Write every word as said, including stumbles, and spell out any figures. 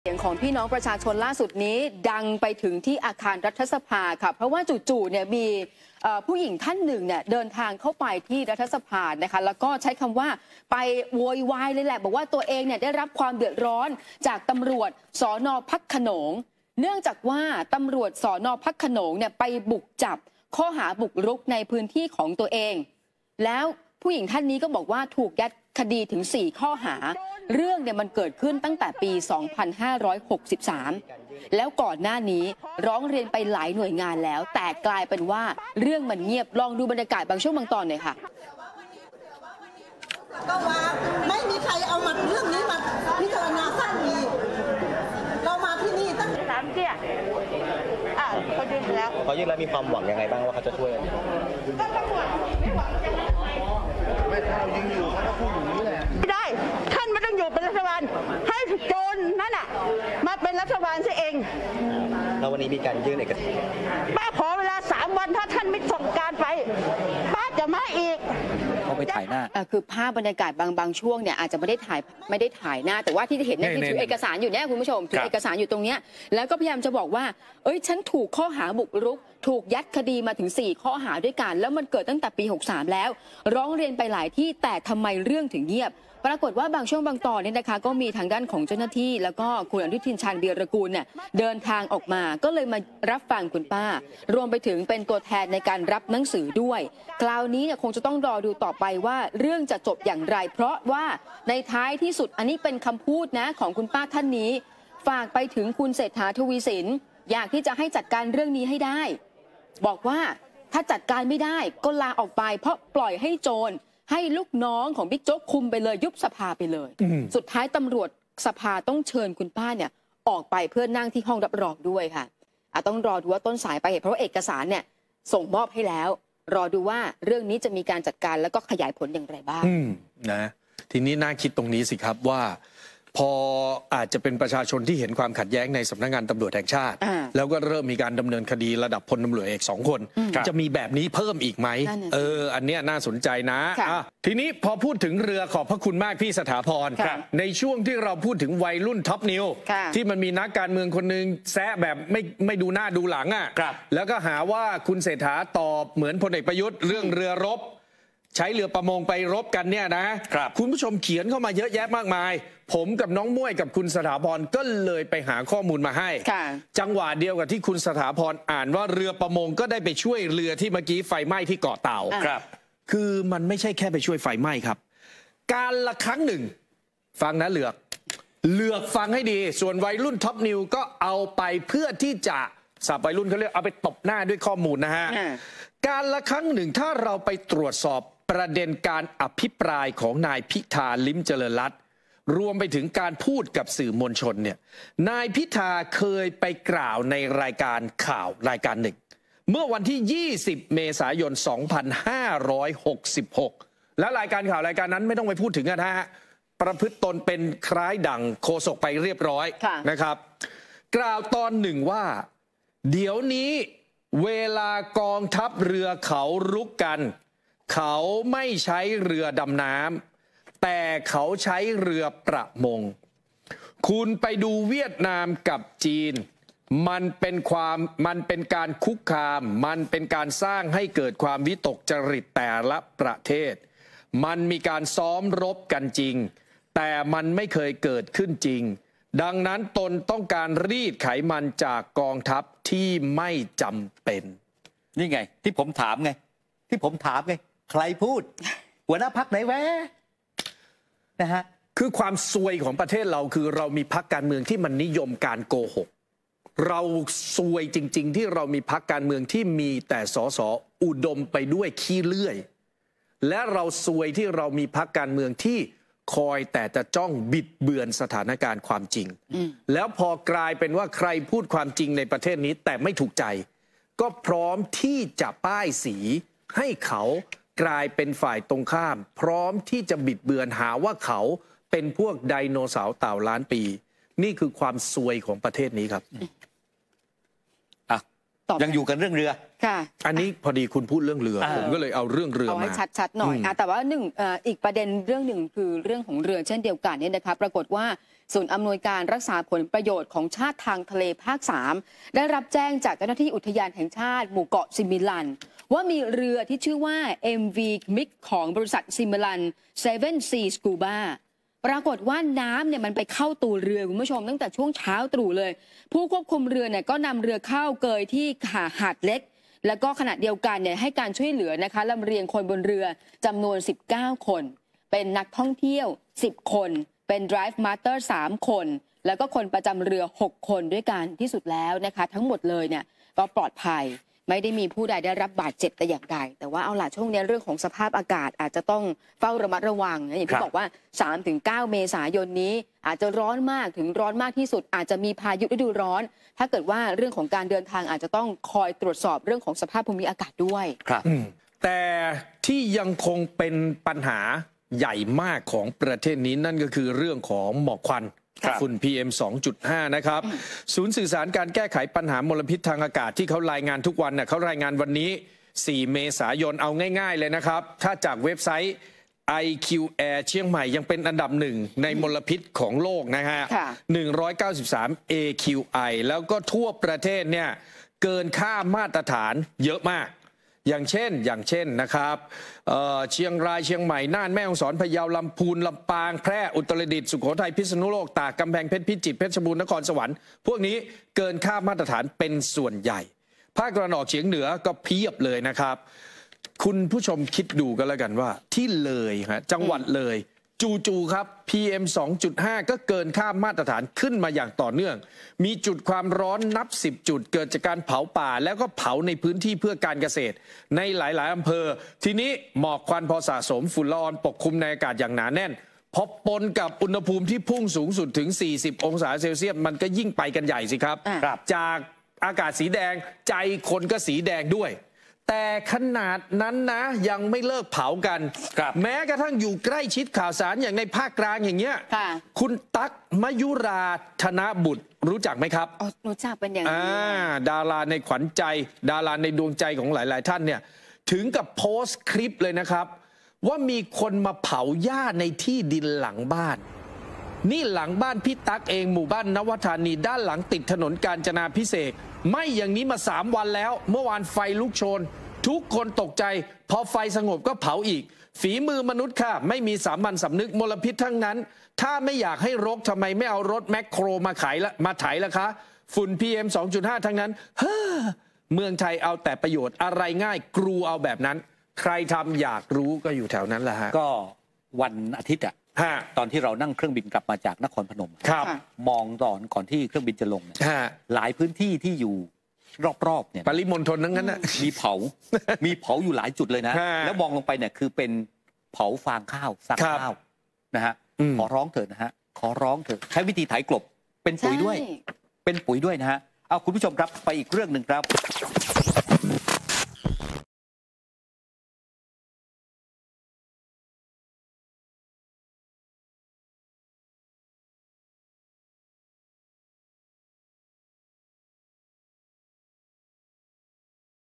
เสียงของพี่น้องประชาชนล่าสุดนี้ดังไปถึงที่อาคารรัฐสภาค่ะเพราะว่าจู่ๆเนี่ยมีผู้หญิงท่านหนึ่งเนี่ยเดินทางเข้าไปที่รัฐสภานะคะแล้วก็ใช้คำว่าไปโวยวายเลยแหละบอกว่าตัวเองเนี่ยได้รับความเดือดร้อนจากตำรวจสน.พระโขนงเนื่องจากว่าตำรวจสน.พระโขนงเนี่ยไปบุกจับข้อหาบุกรุกในพื้นที่ของตัวเองแล้วผู้หญิงท่านนี้ก็บอกว่าถูกยัดคดีถึงสี่ข้อหาเรื่องเนี่ยมันเกิดขึ้นตั้งแต่ปี สองพันห้าร้อยหกสิบสาม แล้วก่อนหน้านี้ร้องเรียนไปหลายหน่วยงานแล้วแต่กลายเป็นว่าเรื่องมันเงียบลองดูบรรยากาศบางช่วงบางตอนหน่อยค่ะก็ว่าไม่มีใครเอามาเรื่องนี้มาพิจารณาสั้นดีเรามาที่นี่ตั้งสามเที่ยอ่ะเขายื่นแล้วเขายื่นแล้วมีความหวังยังไงบ้างว่าเขาจะช่วยก็ตำรวจไม่หวังจะไม่ถ้าเรายิงอยู่เขาก็พูดอย่างนี้แหละไม่ได้ท่านไม่ต้องอยู่เป็นรัฐบาลให้โจรนั่นน่ะมาเป็นรัฐบาลซะเองแล้ววันนี้มีการยื่นเอกสารป้าขอเวลาสามวันถ้าท่านไม่ส่งการไปป้าจะมาอีกเขาไปถ่ายหน้าคือภาพบรรยากาศบางบางช่วงเนี่ยอาจจะไม่ได้ถ่ายไม่ได้ถ่ายหน้าแต่ว่าที่เห็นเนี่ยคือถือเอกสารอยู่เนี่ยคุณผู้ชมถือเอกสารอยู่ตรงเนี้ยแล้วก็พยายามจะบอกว่าเอ้ยฉันถูกข้อหาบุกรุกถูกยัดคดีมาถึงสี่ข้อหาด้วยกันแล้วมันเกิดตั้งแต่ปีหกสามแล้วร้องเรียนไปหลายที่แต่ทำไมเรื่องถึงเงียบปรากฏว่าบางช่วงบางตอนเนี่ยนะคะก็มีทางด้านของเจ้าหน้าที่แล้วก็คุณอนุทินชาญวีรกูลเนี่ยเดินทางออกมาก็เลยมารับฟังคุณป้ารวมไปถึงเป็นตัวแทนในการรับหนังสือด้วยคราวนี้เนี่ยคงจะต้องรอดูต่อไปว่าเรื่องจะจบอย่างไรเพราะว่าในท้ายที่สุดอันนี้เป็นคำพูดนะของคุณป้าท่านนี้ฝากไปถึงคุณเศรษฐาทวีสินอยากที่จะให้จัดการเรื่องนี้ให้ได้บอกว่าถ้าจัดการไม่ได้ก็ลาออกไปเพราะปล่อยให้โจรให้ลูกน้องของบิ๊กโจ๊กคุมไปเลยยุบสภาไปเลยสุดท้ายตำรวจสภาต้องเชิญคุณป้าเนี่ยออกไปเพื่อนั่งที่ห้องรับรองด้วยค่ะอาจต้องรอดูว่าต้นสายไปเหตุเพราะว่าเอกสารเนี่ยส่งมอบให้แล้วรอดูว่าเรื่องนี้จะมีการจัดการแล้วก็ขยายผลอย่างไรบ้างนะทีนี้น่าคิดตรงนี้สิครับว่าพออาจจะเป็นประชาชนที่เห็นความขัดแย้งในสำนักงานตำรวจแห่งชาติแล้วก็เริ่มมีการดำเนินคดีระดับพลตำรวจเอกสองคนจะมีแบบนี้เพิ่มอีกไหมเอออันเนี้ยน่าสนใจนะทีนี้พอพูดถึงเรือขอบพระคุณมากพี่สถาพรในช่วงที่เราพูดถึงวัยรุ่นท็อปนิวที่มันมีนักการเมืองคนหนึ่งแซะแบบไม่ไม่ดูหน้าดูหลังอ่ะแล้วก็หาว่าคุณเศรษฐาตอบเหมือนพลเอกประยุทธ์เรื่องเรือรบใช้เรือประมงไปรบกันเนี่ยนะคุณผู้ชมเขียนเข้ามาเยอะแยะมากมายผมกับน้องม้วยกับคุณสถาพรก็เลยไปหาข้อมูลมาให้จังหวะเดียวกับที่คุณสถาพรอ่านว่าเรือประมงก็ได้ไปช่วยเรือที่เมื่อกี้ไฟไหม้ที่เกาะเต่าครับคือมันไม่ใช่แค่ไปช่วยไฟไหม้ครับการละครั้งหนึ่งฟังนะเหลือกเหลือกฟังให้ดีส่วนวัยรุ่นท็อปนิวก็เอาไปเพื่อที่จะสับวัยรุ่นเขาเรียกเอาไปตบหน้าด้วยข้อมูลนะฮะการละครั้งหนึ่งถ้าเราไปตรวจสอบประเด็นการอภิปรายของนายพิธาลิ้มเจริญรัตน์รวมไปถึงการพูดกับสื่อมวลชนเนี่ยนายพิธาเคยไปกล่าวในรายการข่าวรายการหนึ่งเมื่อวันที่ยี่สิบเมษายนสองพันห้าร้อยหกสิบหกและรายการข่าวรายการนั้นไม่ต้องไปพูดถึงนะฮะประพฤติตนเป็นคล้ายดั่งโฆษกไปเรียบร้อยนะครับกล่าวตอนหนึ่งว่าเดี๋ยวนี้เวลากองทัพเรือเขารุกกันเขาไม่ใช้เรือดำน้ำแต่เขาใช้เรือประมงคุณไปดูเวียดนามกับจีนมันเป็นความมันเป็นการคุกคามมันเป็นการสร้างให้เกิดความวิตกจริตแต่ละประเทศมันมีการซ้อมรบกันจริงแต่มันไม่เคยเกิดขึ้นจริงดังนั้นตนต้องการรีดไขมันจากกองทัพที่ไม่จำเป็นนี่ไงที่ผมถามไงที่ผมถามไงใครพูดหัวหน้าพรรคไหนแวะนะฮะคือความซวยของประเทศเราคือเรามีพรรคการเมืองที่มันนิยมการโกหกเราซวยจริงๆที่เรามีพรรคการเมืองที่มีแต่สสอุดมไปด้วยขี้เลื่อยและเราซวยที่เรามีพรรคการเมืองที่คอยแต่จะจ้องบิดเบือนสถานการณ์ความจริงแล้วพอกลายเป็นว่าใครพูดความจริงในประเทศนี้แต่ไม่ถูกใจก็พร้อมที่จะป้ายสีให้เขากลายเป็นฝ่ายตรงข้ามพร้อมที่จะบิดเบือนหาว่าเขาเป็นพวกไดโนเสาร์เต่าล้านปีนี่คือความซวยของประเทศนี้ครับอ่ะยังอยู่กันเรื่องเรือค่ะอันนี้พอดีคุณพูดเรื่องเรือผมก็เลยเอาเรื่องเรือมาเอาให้ชัดๆหน่อยแต่ว่าหนึ่งอีกประเด็นเรื่องหนึ่งคือเรื่องของเรือเช่นเดียวกันเนี่ยนะคะปรากฏว่าศูนย์อำนวยการรักษาผลประโยชน์ของชาติทางทะเลภาคสามได้รับแจ้งจากเจ้าหน้าที่อุทยานแห่งชาติหมู่เกาะซิมิลันว่ามีเรือที่ชื่อว่า เอ็ม วี Mix ของบริษัทซิมิลัน เซเว่น ซี Scuba ปรากฏว่าน้ำเนี่ยมันไปเข้าตัวเรือคุณผู้ชมตั้งแต่ช่วงเช้าตรู่เลยผู้ควบคุมเรือเนี่ยก็นำเรือเข้าเกยที่หาดเล็กแล้วก็ขณะเดียวกันเนี่ยให้การช่วยเหลือนะคะลำเลียงคนบนเรือจำนวนสิบเก้าคนเป็นนักท่องเที่ยวสิบคนเป็น Drive Master สามคนแล้วก็คนประจำเรือหกคนด้วยกันที่สุดแล้วนะคะทั้งหมดเลยเนี่ยก็ปลอดภัยไม่ได้มีผู้ใดได้รับบาดเจ็บแต่อย่างใดแต่ว่าเอาล่ะช่วงนี้เรื่องของสภาพอากาศอาจจะต้องเฝ้าระมัดระวังอย่างที่บอกว่า สามถึงเก้า เมษายนนี้อาจจะร้อนมากถึงร้อนมากที่สุดอาจจะมีพายุฤดูร้อนถ้าเกิดว่าเรื่องของการเดินทางอาจจะต้องคอยตรวจสอบเรื่องของสภาพภูมิอากาศด้วยครับแต่ที่ยังคงเป็นปัญหาใหญ่มากของประเทศนี้นั่นก็คือเรื่องของหมอกควันฝุ่น พี เอ็ม สองจุดห้า นะครับศูนย์สื่อสารการแก้ไขปัญหามลพิษทางอากาศที่เขารายงานทุกวันเนี่ยเขารายงานวันนี้สี่เมษายนเอาง่ายๆเลยนะครับถ้าจากเว็บไซต์ ไอ คิว Air เชียงใหม่ยังเป็นอันดับหนึ่งในมลพิษของโลกนะฮะหนึ่งร้อยเก้าสิบสาม เอ คิว ไอ แล้วก็ทั่วประเทศเนี่ยเกินค่ามาตรฐานเยอะมากอย่างเช่นอย่างเช่นนะครับ เ, เชียงรายเชียงใหม่น่านแม่ฮ่องสอนพะเยาลำพูนลำปางแพร่อุตรดิตถ์สุโขทัยพิษณุโลกตากกำแพงเพชรพิจิตรเพชรบูรณ์นครสวรรค์พวกนี้เกินค่ามาตรฐานเป็นส่วนใหญ่ภาคตะวันออกเฉียงเหนือก็เพียบเลยนะครับคุณผู้ชมคิดดูกันแล้วกันว่าที่เลยฮะจังหวัดเลยจู่ๆครับ พี เอ็ม สองจุดห้า ก็เกินค่ามาตรฐานขึ้นมาอย่างต่อเนื่องมีจุดความร้อนนับสิบจุดเกิดจากการเผาป่าแล้วก็เผาในพื้นที่เพื่อการเกษตรในหลายๆอำเภอทีนี้หมอกควันพอสะสมฝุ่นละอองปกคลุมในอากาศอย่างหนาแน่นพอปนกับอุณหภูมิที่พุ่งสูงสุดถึงสี่สิบองศาเซลเซียสมันก็ยิ่งไปกันใหญ่สิครับจากอากาศสีแดงใจคนก็สีแดงด้วยแต่ขนาดนั้นนะยังไม่เลิกเผากันแม้กระทั่งอยู่ใกล้ชิดข่าวสารอย่างในภาคกลางอย่างเงี้ยคุณตั๊กมยุราธนบุตรรู้จักไหมครับอ๋อรู้จักเป็นอย่างนี้ดาราในขวัญใจดาราในดวงใจของหลายๆท่านเนี่ยถึงกับโพสต์คลิปเลยนะครับว่ามีคนมาเผาหญ้าในที่ดินหลังบ้านนี่หลังบ้านพี่ตั๊กเองหมู่บ้านนวธานีด้านหลังติดถนนกาญจนาภิเษกไม่อย่างนี้มาสามวันแล้วเมื่อวานไฟลุกโชนทุกคนตกใจพอไฟสงบก็เผาอีกฝีมือมนุษย์ค่ะไม่มีสามัญสำนึกมลพิษทั้งนั้นถ้าไม่อยากให้รกทำไมไม่เอารถแมคโครมาขายละมาไถล่ะคะฝุ่น พี เอ็ม สองจุดห้า ทั้งนั้นเฮ้อเมืองไทยเอาแต่ประโยชน์อะไรง่ายกรูเอาแบบนั้นใครทำอยากรู้ก็อยู่แถวนั้นแหละฮะก็วันอาทิตย์อะตอนที่เรานั่งเครื่องบินกลับมาจากนครพนมมองตอนก่อนที่เครื่องบินจะลงหลายพื้นที่ที่อยู่รอบๆเนี่ยปริมณฑลนั้นนะมีเผามีเผาอยู่หลายจุดเลยนะแล้วมองลงไปเนี่ยคือเป็นเผาฟางข้าวซักข้าวนะฮะขอร้องเถิดนะฮะขอร้องเถิดใช้วิธีไถกลบเป็นปุ๋ยด้วยเป็นปุ๋ยด้วยนะฮะเอาคุณผู้ชมครับไปอีกเรื่องหนึ่งครับ